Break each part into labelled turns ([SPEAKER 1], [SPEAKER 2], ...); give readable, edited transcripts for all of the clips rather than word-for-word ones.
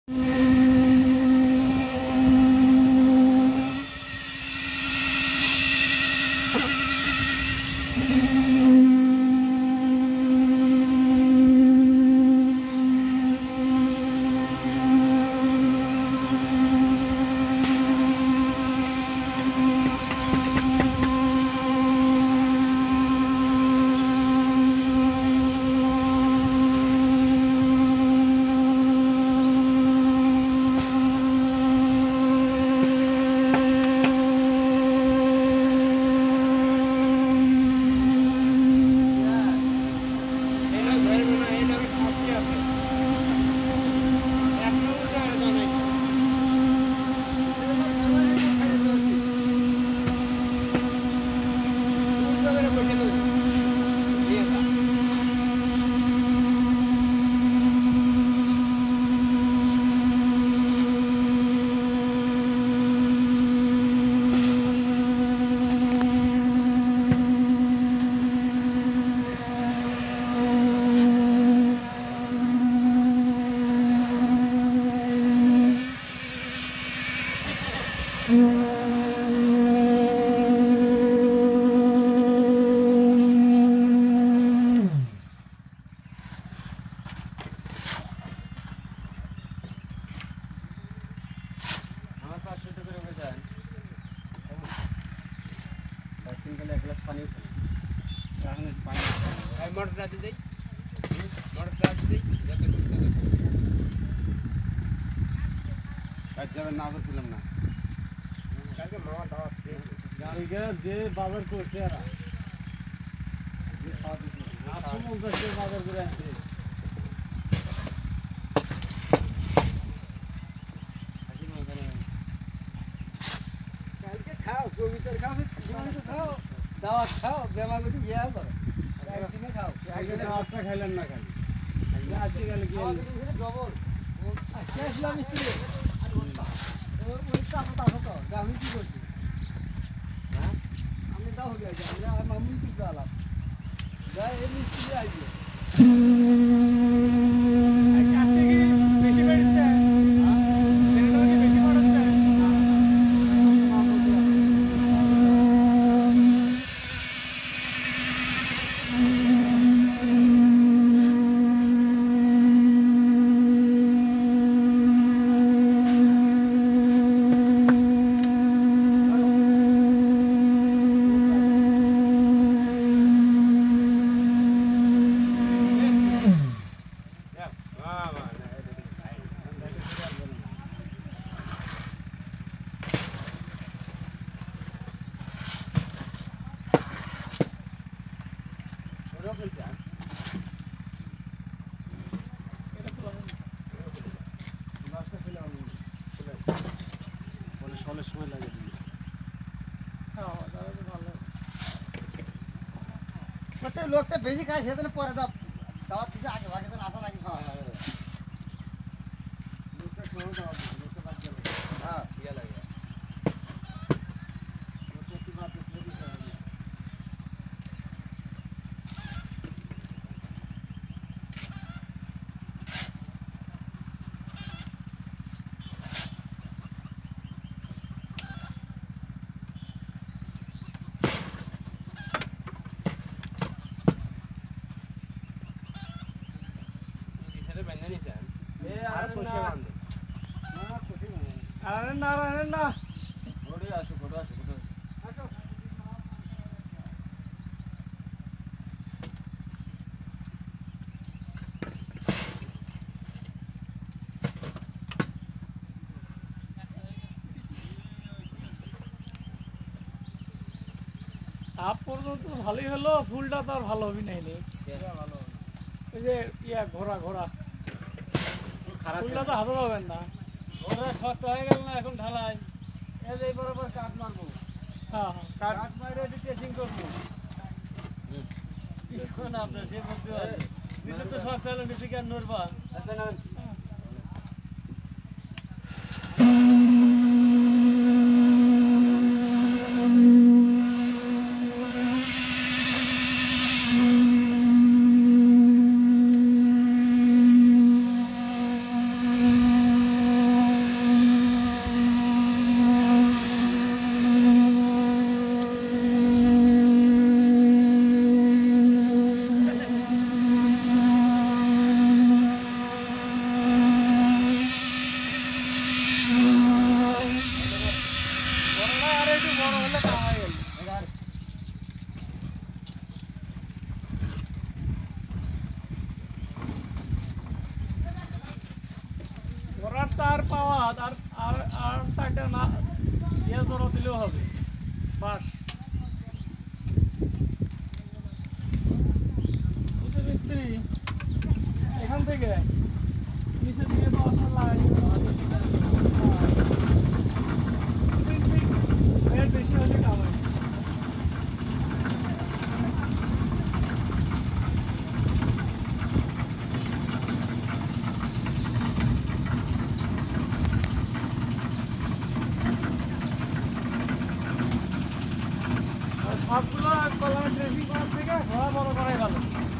[SPEAKER 1] যে বাজার করছে এরা বাজার করে আনছে কালকে খাও কবিতার খাও খাও দাওয়াত খাও বেমার গুটি ইয়া করো একদিনে খাও দাওয়াতটা খাইলেন না খালি আজকে গেলে কি ডবল আসলাম মিস্ত্রি ওই টাকা তো আমি কি করছি আমি দাও হয়ে যায় আমরা মামুন কি গালাম যাই এই মিস্ত্রি আইবে আজকে কি বেশি বেড়েছে সেটা কি বেশি বাড়ছে লোকটা বেশি খায় সেদিন পরে দাওয়াত দিতে আগে ভাগে আসা নাকি খাওয়া হবে লোকটা খাওয়া দাওয়া লোকটা বাদ গেল হ্যাঁ ইয়া লাগে লোকটা কি বাদ দিতে হবে আপ পর্যন্ত ভালোই হলো ফুলটা তো আর ভালো হবে নাই ভালো ওই যে ইয়া ঘোড়া ঘোড়া ফুলটা তো হাতে পাবেন না ঘোড়া শক্ত হয়ে গেল না এখন ঢালাই এই বরাবর কাঠ মারবো হ্যাঁ কাঠ মারে টেস্টিং করবো শোন আপনার সে বলতে নিচে তো শক্ত হলো নিচে কি আর নড়বা ঘোড়ার চার পাওয়া আর আর আর সাইডে না ইয়ে জড়ো দিলেও হবে বাস বুঝছে মিস্ত্রি এখান থেকে নিচে দিয়ে বাস লাগাই বেশি হলে কামাই সবগুলো কলামের ড্রেসিং করার থেকে ঘোড়া বড় করাই ভালো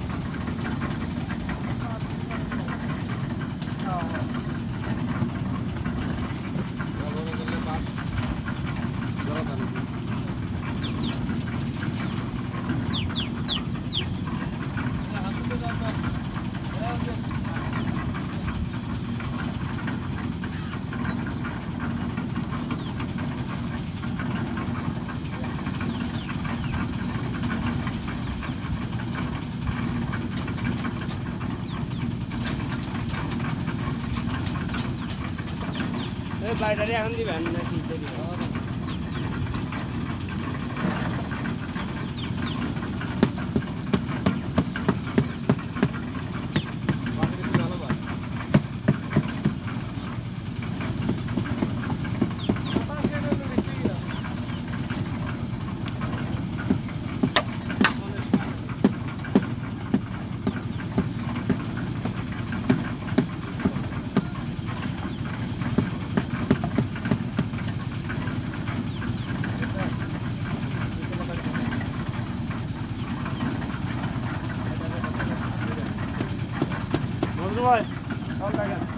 [SPEAKER 2] বাইরে এখন দিবেন নাকি
[SPEAKER 1] ভাই সব দেখেন